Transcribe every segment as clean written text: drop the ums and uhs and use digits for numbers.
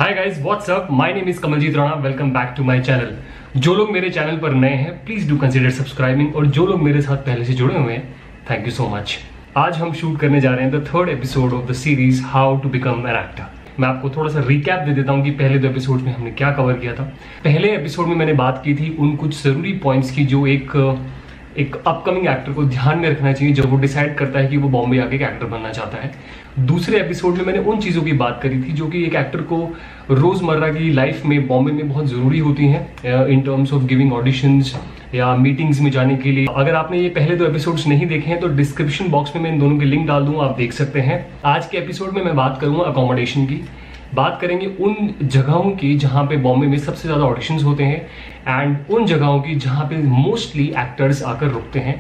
Hi guys, what's up. My name is Kamaljeet Rana. Welcome back to my channel. जो लोग मेरे channel पर नए हैं प्लीज डू कंसीडर सब्सक्राइबिंग, और जो लोग मेरे साथ पहले से जुड़े हुए हैं थैंक यू सो मच। आज हम शूट करने जा रहे हैं the third episode of the series how to become an actor. मैं आपको थोड़ा सा रिकैप दे देता हूँ कि पहले दो एपिसोड में हमने क्या कवर किया था। पहले एपिसोड में मैंने बात की थी उन कुछ जरूरी पॉइंट्स की जो एक अपकमिंग एक्टर को ध्यान में रखना चाहिए जब वो डिसाइड करता है कि वो बॉम्बे आके एक एक्टर बनना चाहता है। दूसरे एपिसोड में मैंने उन चीज़ों की बात करी थी जो कि एक एक्टर को रोज़मर्रा की लाइफ में बॉम्बे में बहुत ज़रूरी होती हैं in terms of giving auditions या मीटिंग्स में जाने के लिए। अगर आपने ये पहले दो एपिसोड्स नहीं देखे हैं तो डिस्क्रिप्शन बॉक्स में मैं इन दोनों के लिंक डाल दूंगा, आप देख सकते हैं। आज के एपिसोड में मैं बात करूंगा अकोमोडेशन की। बात करेंगे उन जगहों की जहां पे बॉम्बे में सबसे ज़्यादा ऑडिशंस होते हैं एंड उन जगहों की जहां पे मोस्टली एक्टर्स आकर रुकते हैं।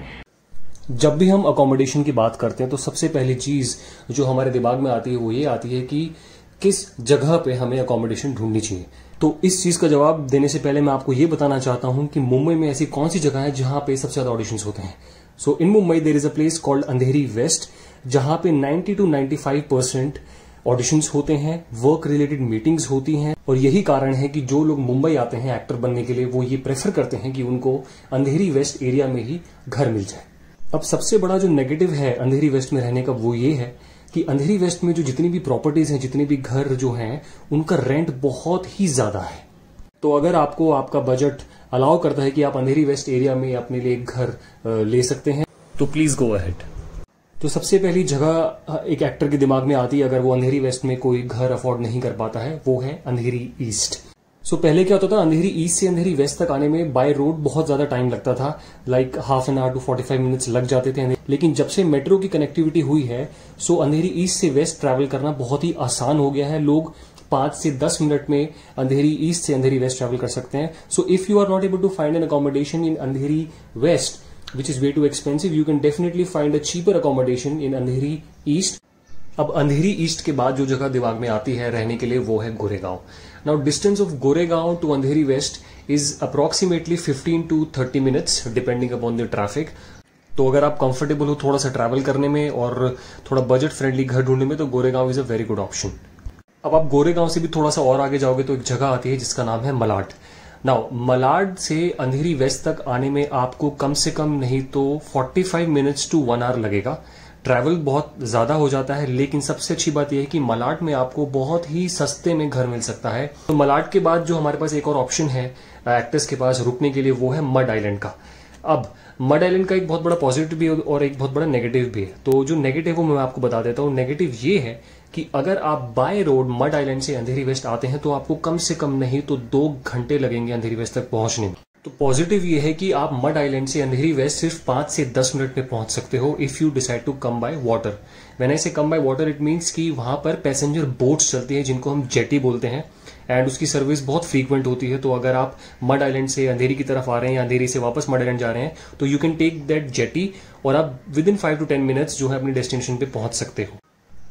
जब भी हम अकोमोडेशन की बात करते हैं तो सबसे पहली चीज जो हमारे दिमाग में आती है वो ये आती है कि किस जगह पे हमें अकोमोडेशन ढूंढनी चाहिए। तो इस चीज का जवाब देने से पहले मैं आपको ये बताना चाहता हूं कि मुंबई में ऐसी कौन सी जगह है जहां पे सबसे ज्यादा ऑडिशंस होते हैं। So in Mumbai there is a place called Andheri west, जहां पे 90 to 95% ऑडिशंस होते हैं, वर्क रिलेटेड मीटिंग्स होती हैं। और यही कारण है कि जो लोग मुंबई आते हैं एक्टर बनने के लिए वो ये प्रेफर करते हैं कि उनको अंधेरी वेस्ट एरिया में ही घर मिल जाए। अब सबसे बड़ा जो नेगेटिव है अंधेरी वेस्ट में रहने का वो ये है कि अंधेरी वेस्ट में जो जितनी भी प्रॉपर्टीज हैं, जितने भी घर जो हैं, उनका रेंट बहुत ही ज्यादा है। तो अगर आपको आपका बजट अलाउ करता है कि आप अंधेरी वेस्ट एरिया में अपने लिए एक घर ले सकते हैं तो प्लीज गो अहेड। तो सबसे पहली जगह एक एक्टर के दिमाग में आती है अगर वो अंधेरी वेस्ट में कोई घर अफोर्ड नहीं कर पाता है, वो है अंधेरी ईस्ट। सो पहले क्या होता था, अंधेरी ईस्ट से अंधेरी वेस्ट तक आने में बाय रोड बहुत ज्यादा टाइम लगता था, like half an hour to 45 minutes लग जाते थे। लेकिन जब से मेट्रो की कनेक्टिविटी हुई है सो अंधेरी ईस्ट से वेस्ट ट्रैवल करना बहुत ही आसान हो गया है। लोग 5 से 10 मिनट में अंधेरी ईस्ट से अंधेरी वेस्ट ट्रैवल कर सकते हैं। So if you are not able to find an accommodation in Andheri west which is way too expensive, you can definitely find a cheaper accommodation in Andheri east. अब अंधेरी ईस्ट के बाद जो जगह दिमाग में आती है रहने के लिए वो है Goregaon. Now distance of Goregaon to Andheri west is approximately 15 to 30 minutes depending upon the traffic. तो अगर आप कंफर्टेबल हो थोड़ा सा ट्रैवल करने में और थोड़ा बजट फ्रेंडली घर ढूंढने में तो Goregaon is a very good option. अब आप गोरेगांव से भी थोड़ा सा और आगे जाओगे तो एक जगह आती है जिसका नाम है मलाड। नाउ मलाड से अंधेरी वेस्ट तक आने में आपको कम से कम नहीं तो 45 मिनट्स टू 1 आवर लगेगा। ट्रैवल बहुत ज्यादा हो जाता है, लेकिन सबसे अच्छी बात यह है कि मलाड में आपको बहुत ही सस्ते में घर मिल सकता है। तो मलाड के बाद जो हमारे पास एक और ऑप्शन है एक्टर्स के पास रुकने के लिए वो है मड आइलैंड का। अब मड आइलैंड का एक बहुत बड़ा पॉजिटिव भी और एक बहुत बड़ा नेगेटिव भी है। तो जो नेगेटिव वो मैं आपको बता देता हूँ। नेगेटिव ये है कि अगर आप बाय रोड मड आइलैंड से अंधेरी वेस्ट आते हैं तो आपको कम से कम नहीं तो 2 घंटे लगेंगे अंधेरी वेस्ट तक पहुंचने में। तो पॉजिटिव ये है कि आप मड आइलैंड से अंधेरी वेस्ट सिर्फ 5 से 10 मिनट में पहुंच सकते हो if you decide to come by water. When I say come by water it means कि वहां पर पैसेंजर बोट्स चलती है जिनको हम जेटी बोलते हैं एंड उसकी सर्विस बहुत फ्रीक्वेंट होती है। तो अगर आप मड आइलैंड से अंधेरी की तरफ आ रहे हैं या अंधेरी से वापस मड आइलैंड जा रहे हैं तो you can take that jetty और आप विद इन 5 to 10 मिनट्स जो है अपनी डेस्टिनेशन पे पहुंच सकते हो।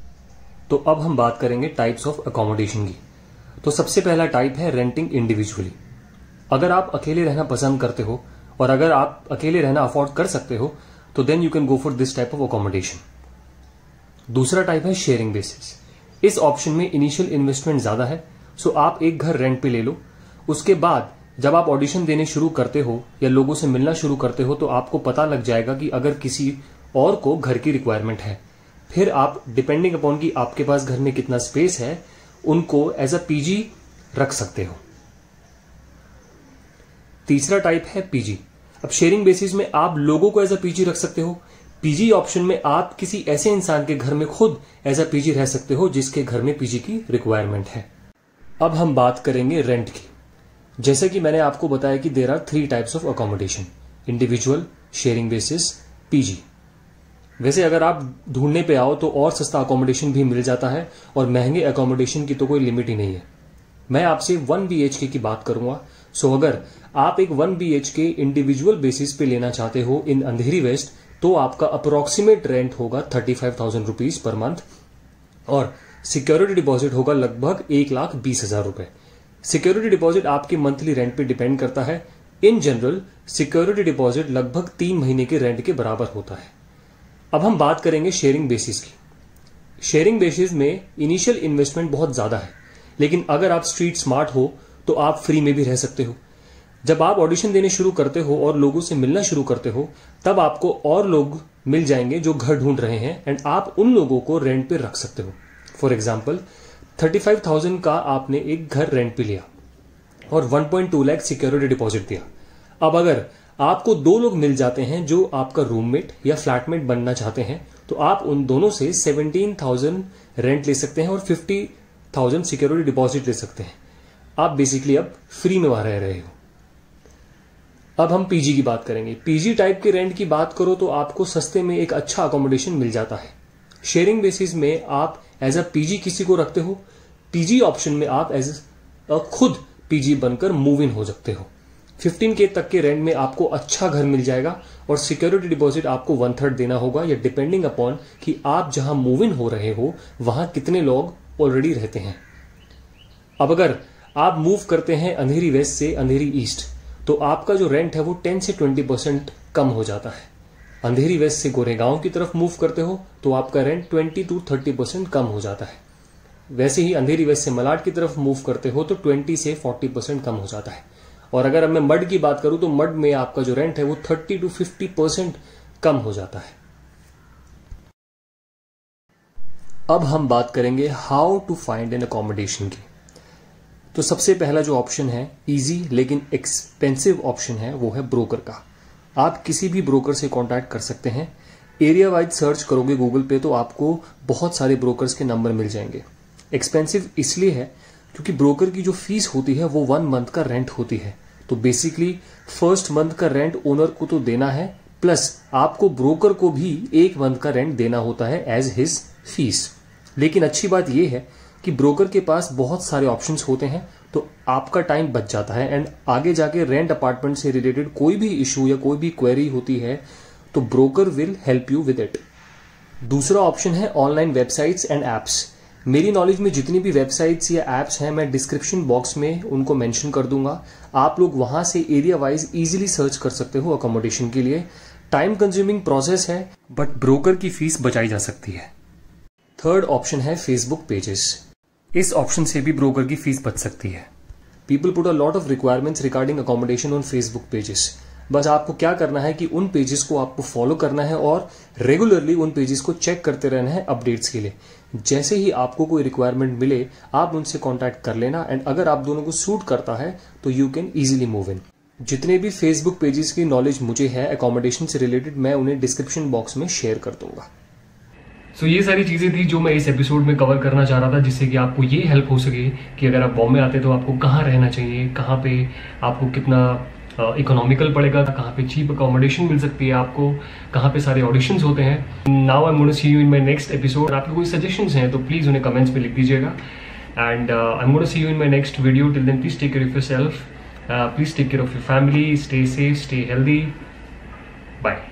तो अब हम बात करेंगे टाइप्स ऑफ अकोमोडेशन की। तो सबसे पहला टाइप है रेंटिंग इंडिविजुअली। अगर आप अकेले रहना पसंद करते हो और अगर आप अकेले रहना अफोर्ड कर सकते हो तो then you can go for this type of accommodation. दूसरा टाइप है शेयरिंग बेसिस। इस ऑप्शन में इनिशियल इन्वेस्टमेंट ज्यादा है, सो आप एक घर रेंट पे ले लो। उसके बाद जब आप ऑडिशन देने शुरू करते हो या लोगों से मिलना शुरू करते हो तो आपको पता लग जाएगा कि अगर किसी और को घर की रिक्वायरमेंट है, फिर आप डिपेंडिंग अपॉन कि आपके पास घर में कितना स्पेस है उनको एज अ पीजी रख सकते हो। तीसरा टाइप है पीजी। अब शेयरिंग बेसिस में आप लोगों को एज अ पीजी रख सकते हो। पीजी ऑप्शन में आप किसी ऐसे इंसान के घर में खुद एज अ पीजी रह सकते हो जिसके घर में पीजी की रिक्वायरमेंट है। अब हम बात करेंगे रेंट की। जैसे कि मैंने आपको बताया कि there are 3 types of accommodation, individual, sharing basis, PG. वैसे अगर आप ढूंढने पे आओ तो और सस्ता अकोमोडेशन भी मिल जाता है और महंगे अकोमोडेशन की तो कोई लिमिट ही नहीं है। मैं आपसे 1 BHK की बात करूंगा। सो अगर आप एक 1 BHK इंडिविजुअल बेसिस पे लेना चाहते हो इन अंधेरी वेस्ट तो आपका अप्रोक्सीमेट रेंट होगा 35,000 रुपीज पर मंथ और सिक्योरिटी डिपॉजिट होगा लगभग 1,20,000 रुपए। सिक्योरिटी डिपॉजिट आपके मंथली रेंट पे डिपेंड करता है। इन जनरल सिक्योरिटी डिपॉजिट लगभग 3 महीने के रेंट के बराबर होता है। अब हम बात करेंगे शेयरिंग बेसिस की। शेयरिंग बेसिस में इनिशियल इन्वेस्टमेंट बहुत ज्यादा है, लेकिन अगर आप स्ट्रीट स्मार्ट हो तो आप फ्री में भी रह सकते हो। जब आप ऑडिशन देने शुरू करते हो और लोगों से मिलना शुरू करते हो, तब आपको और लोग मिल जाएंगे जो घर ढूंढ रहे हैं एंड आप उन लोगों को रेंट पे रख सकते हो। फॉर एग्जाम्पल 35,000 का आपने एक घर रेंट पे लिया और 1.2 लाख सिक्योरिटी डिपॉजिट दिया। अब अगर आपको 2 लोग मिल जाते हैं जो आपका रूममेट या फ्लैटमेट बनना चाहते हैं, तो आप उन दोनों से 17,000 रेंट ले सकते हैं और 50,000 सिक्योरिटी डिपॉजिट ले सकते हैं। आप बेसिकली अब फ्री में वहां रह रहे हो। अब हम पीजी की बात करेंगे। पीजी टाइप के रेंट की बात करो तो आपको सस्ते में एक अच्छा अकोमोडेशन मिल जाता है। शेयरिंग बेसिस में आप एज अ पीजी किसी को रखते हो, पीजी ऑप्शन में आप एज अ खुद पीजी बनकर मूव इन हो सकते हो। 15K तक के रेंट में आपको अच्छा घर मिल जाएगा और सिक्योरिटी डिपॉजिट आपको 1/3 देना होगा, या डिपेंडिंग अपॉन कि आप जहां मूव इन हो रहे हो वहां कितने लोग ऑलरेडी रहते हैं। अब अगर आप मूव करते हैं अंधेरी वेस्ट से अंधेरी ईस्ट, तो आपका जो रेंट है वो 10 से 20% कम हो जाता है। अंधेरी वेस्ट से गोरेगांव की तरफ मूव करते हो तो आपका रेंट 20 to 30% कम हो जाता है। वैसे ही अंधेरी वेस्ट से मलाड की तरफ मूव करते हो तो 20 से 40% कम हो जाता है। और अगर मैं मड की बात करूं तो मड में आपका जो रेंट है वो 30 to 50% कम हो जाता है। अब हम बात करेंगे how to find an accommodation की। तो सबसे पहला जो ऑप्शन है, इजी लेकिन एक्सपेंसिव ऑप्शन है, वो है ब्रोकर का। आप किसी भी ब्रोकर से कांटेक्ट कर सकते हैं। एरिया वाइज सर्च करोगे गूगल पे तो आपको बहुत सारे ब्रोकर्स के नंबर मिल जाएंगे। एक्सपेंसिव इसलिए है क्योंकि ब्रोकर की जो फीस होती है वो 1 मंथ का रेंट होती है। तो बेसिकली फर्स्ट मंथ का रेंट ओनर को तो देना है, प्लस आपको ब्रोकर को भी 1 मंथ का रेंट देना होता है एज हिज फीस। लेकिन अच्छी बात यह है कि ब्रोकर के पास बहुत सारे ऑप्शंस होते हैं, तो आपका टाइम बच जाता है एंड आगे जाके रेंट अपार्टमेंट से रिलेटेड कोई भी इशू या कोई भी क्वेरी होती है तो broker will help you with it. दूसरा ऑप्शन है ऑनलाइन वेबसाइट्स एंड एप्स। मेरी नॉलेज में जितनी भी वेबसाइट्स या एप्स हैं मैं डिस्क्रिप्शन बॉक्स में उनको मेंशन कर दूंगा। आप लोग वहां से एरिया वाइज इजीली सर्च कर सकते हो अकोमोडेशन के लिए। टाइम कंज्यूमिंग प्रोसेस है बट ब्रोकर की फीस बचाई जा सकती है। थर्ड ऑप्शन है फेसबुक पेजेस। इस ऑप्शन से भी ब्रोकर की फीस बच सकती है। People put a lot of requirements regarding accommodation on Facebook pages. बस आपको क्या करना है कि उन पेजेस को आपको फॉलो करना है और रेगुलरली उन पेजेस को चेक करते रहना है अपडेट्स के लिए। जैसे ही आपको कोई रिक्वायरमेंट मिले आप उनसे कांटेक्ट कर लेना एंड अगर आप दोनों को सूट करता है तो you can easily move in. जितने भी फेसबुक पेजेस की नॉलेज मुझे है अकोमोडेशन से रिलेटेड मैं उन्हें डिस्क्रिप्शन बॉक्स में शेयर कर दूंगा। सो ये सारी चीज़ें थी जो मैं इस एपिसोड में कवर करना चाह रहा था, जिससे कि आपको ये हेल्प हो सके कि अगर आप बॉम्बे आते तो आपको कहाँ रहना चाहिए, कहाँ पे आपको कितना इकोनॉमिकल पड़ेगा, कहाँ पे चीप अकोमोडेशन मिल सकती है आपको, कहाँ पे सारे ऑडिशंस होते हैं। Now I am gonna see you in my next episode. आपके कोई सजेशंस हैं तो प्लीज़ उन्हें कमेंट्स में लिख दीजिएगा and I am gonna see you in my next video. Till then please take care of yourself, please take care of your family, stay safe, stay healthy, bye.